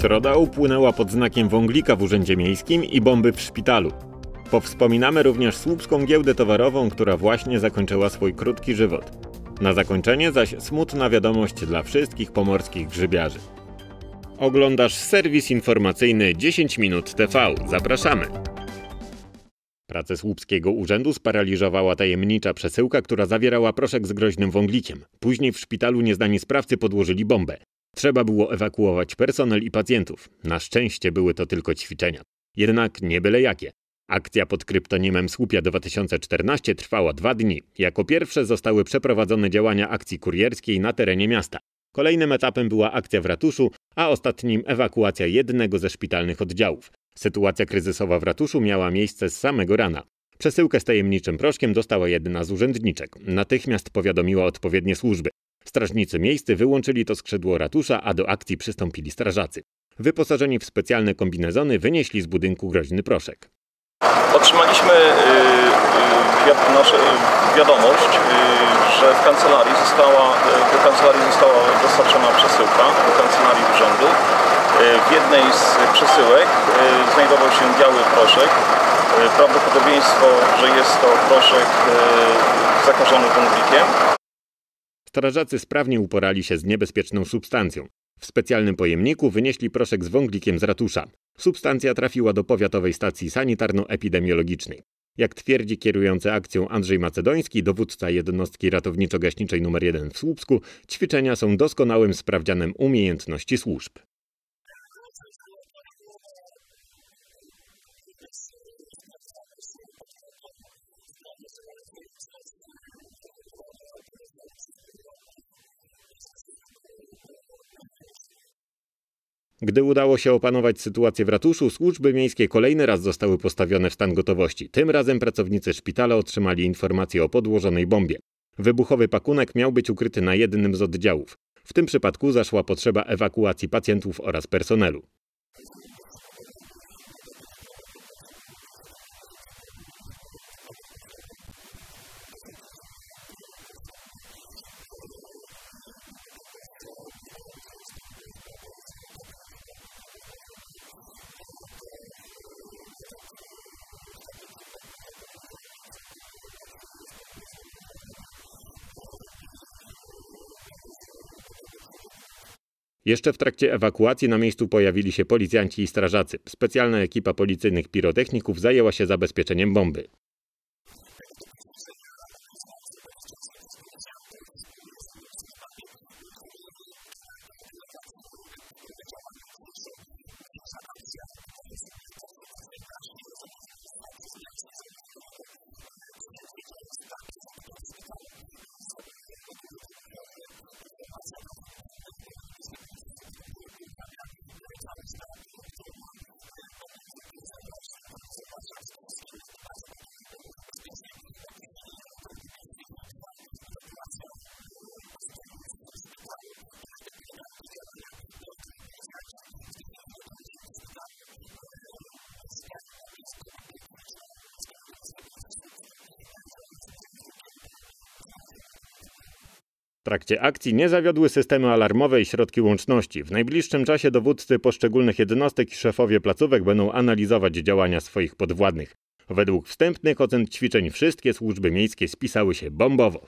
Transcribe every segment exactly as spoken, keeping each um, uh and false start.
Środa upłynęła pod znakiem wąglika w Urzędzie Miejskim i bomby w szpitalu. Powspominamy również Słupską Giełdę Towarową, która właśnie zakończyła swój krótki żywot. Na zakończenie zaś smutna wiadomość dla wszystkich pomorskich grzybiarzy. Oglądasz serwis informacyjny dziesięć minut T V. Zapraszamy! Pracę Słupskiego Urzędu sparaliżowała tajemnicza przesyłka, która zawierała proszek z groźnym wąglikiem. Później w szpitalu nieznani sprawcy podłożyli bombę. Trzeba było ewakuować personel i pacjentów. Na szczęście były to tylko ćwiczenia. Jednak nie byle jakie. Akcja pod kryptonimem Słupia dwa tysiące czternaście trwała dwa dni. Jako pierwsze zostały przeprowadzone działania akcji kurierskiej na terenie miasta. Kolejnym etapem była akcja w ratuszu, a ostatnim ewakuacja jednego ze szpitalnych oddziałów. Sytuacja kryzysowa w ratuszu miała miejsce z samego rana. Przesyłkę z tajemniczym proszkiem dostała jedna z urzędniczek. Natychmiast powiadomiła odpowiednie służby. Strażnicy miejscy wyłączyli to skrzydło ratusza, a do akcji przystąpili strażacy. Wyposażeni w specjalne kombinezony wynieśli z budynku groźny proszek. Otrzymaliśmy yy, wi- nasze, wiadomość, yy, że w kancelarii została, yy, do kancelarii została dostarczona przesyłka do kancelarii urzędu. Yy, w jednej z przesyłek yy, znajdował się biały proszek. Yy, prawdopodobieństwo, że jest to proszek yy, zakażony wąglikiem. Strażacy sprawnie uporali się z niebezpieczną substancją. W specjalnym pojemniku wynieśli proszek z wąglikiem z ratusza. Substancja trafiła do powiatowej stacji sanitarno-epidemiologicznej. Jak twierdzi kierujący akcją Andrzej Macedoński, dowódca jednostki ratowniczo-gaśniczej numer jeden w Słupsku, ćwiczenia są doskonałym sprawdzianem umiejętności służb. Gdy udało się opanować sytuację w ratuszu, służby miejskie kolejny raz zostały postawione w stan gotowości. Tym razem pracownicy szpitala otrzymali informację o podłożonej bombie. Wybuchowy pakunek miał być ukryty na jednym z oddziałów. W tym przypadku zaszła potrzeba ewakuacji pacjentów oraz personelu. Jeszcze w trakcie ewakuacji na miejscu pojawili się policjanci i strażacy. Specjalna ekipa policyjnych pirotechników zajęła się zabezpieczeniem bomby. W trakcie akcji nie zawiodły systemy alarmowe i środki łączności. W najbliższym czasie dowódcy poszczególnych jednostek i szefowie placówek będą analizować działania swoich podwładnych. Według wstępnych ocen ćwiczeń wszystkie służby miejskie spisały się bombowo.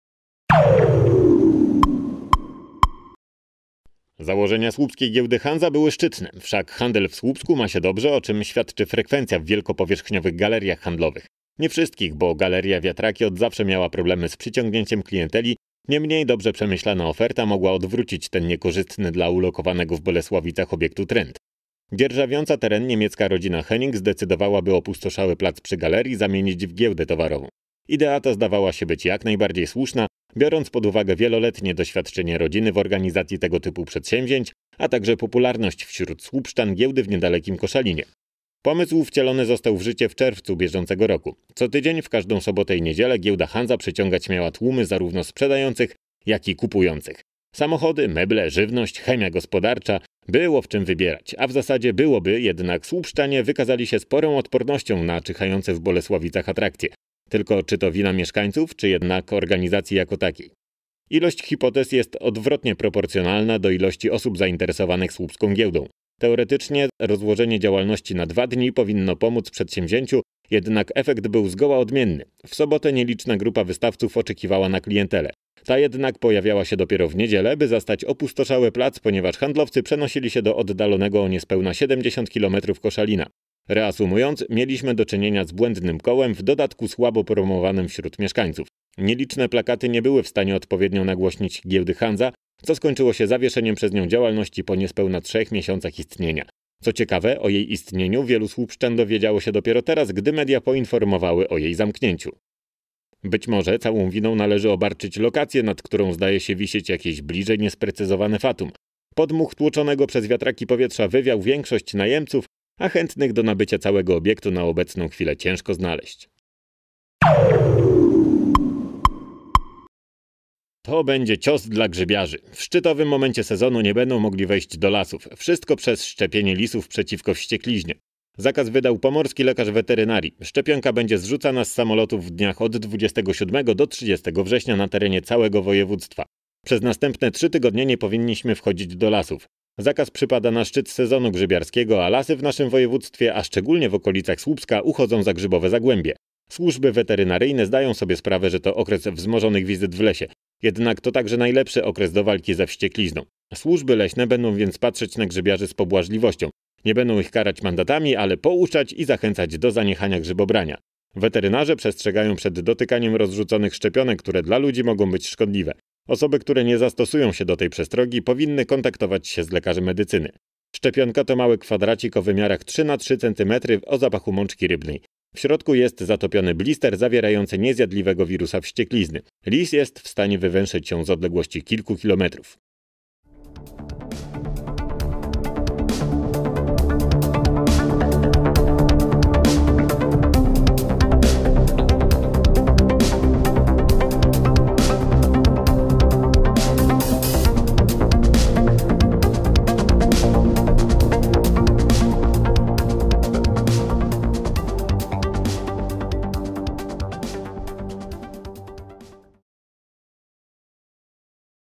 Założenia słupskiej giełdy Hanza były szczytne, wszak handel w Słupsku ma się dobrze, o czym świadczy frekwencja w wielkopowierzchniowych galeriach handlowych. Nie wszystkich, bo galeria Wiatraki od zawsze miała problemy z przyciągnięciem klienteli. Niemniej dobrze przemyślana oferta mogła odwrócić ten niekorzystny dla ulokowanego w Bolesławicach obiektu trend. Dzierżawiąca teren niemiecka rodzina Henning zdecydowałaby opustoszały plac przy galerii zamienić w giełdę towarową. Idea ta zdawała się być jak najbardziej słuszna, biorąc pod uwagę wieloletnie doświadczenie rodziny w organizacji tego typu przedsięwzięć, a także popularność wśród słupszczan giełdy w niedalekim Koszalinie. Pomysł wcielony został w życie w czerwcu bieżącego roku. Co tydzień w każdą sobotę i niedzielę giełda Hanza przyciągać miała tłumy zarówno sprzedających, jak i kupujących. Samochody, meble, żywność, chemia gospodarcza, było w czym wybierać, a w zasadzie byłoby, jednak słupszczanie wykazali się sporą odpornością na czyhające w Bolesławicach atrakcje. Tylko czy to wina mieszkańców, czy jednak organizacji jako takiej. Ilość hipotez jest odwrotnie proporcjonalna do ilości osób zainteresowanych słupską giełdą. Teoretycznie rozłożenie działalności na dwa dni powinno pomóc przedsięwzięciu, jednak efekt był zgoła odmienny. W sobotę nieliczna grupa wystawców oczekiwała na klientelę. Ta jednak pojawiała się dopiero w niedzielę, by zastać opustoszały plac, ponieważ handlowcy przenosili się do oddalonego o niespełna siedemdziesiąt kilometrów Koszalina. Reasumując, mieliśmy do czynienia z błędnym kołem, w dodatku słabo promowanym wśród mieszkańców. Nieliczne plakaty nie były w stanie odpowiednio nagłośnić giełdy Hanza, co skończyło się zawieszeniem przez nią działalności po niespełna trzech miesiącach istnienia. Co ciekawe, o jej istnieniu wielu słupszczan dowiedziało się dopiero teraz, gdy media poinformowały o jej zamknięciu. Być może całą winą należy obarczyć lokację, nad którą zdaje się wisieć jakieś bliżej niesprecyzowane fatum. Podmuch tłoczonego przez wiatraki powietrza wywiał większość najemców, a chętnych do nabycia całego obiektu na obecną chwilę ciężko znaleźć. To będzie cios dla grzybiarzy. W szczytowym momencie sezonu nie będą mogli wejść do lasów. Wszystko przez szczepienie lisów przeciwko wściekliźnie. Zakaz wydał pomorski lekarz weterynarii. Szczepionka będzie zrzucana z samolotów w dniach od dwudziestego siódmego do trzydziestego września na terenie całego województwa. Przez następne trzy tygodnie nie powinniśmy wchodzić do lasów. Zakaz przypada na szczyt sezonu grzybiarskiego, a lasy w naszym województwie, a szczególnie w okolicach Słupska, uchodzą za grzybowe zagłębie. Służby weterynaryjne zdają sobie sprawę, że to okres wzmożonych wizyt w lesie. Jednak to także najlepszy okres do walki ze wścieklizną. Służby leśne będą więc patrzeć na grzybiarzy z pobłażliwością. Nie będą ich karać mandatami, ale pouczać i zachęcać do zaniechania grzybobrania. Weterynarze przestrzegają przed dotykaniem rozrzuconych szczepionek, które dla ludzi mogą być szkodliwe. Osoby, które nie zastosują się do tej przestrogi, powinny kontaktować się z lekarzem medycyny. Szczepionka to mały kwadracik o wymiarach trzy na trzy centymetry o zapachu mączki rybnej. W środku jest zatopiony blister zawierający niezjadliwego wirusa wścieklizny. Lis jest w stanie wywęszyć się z odległości kilku kilometrów.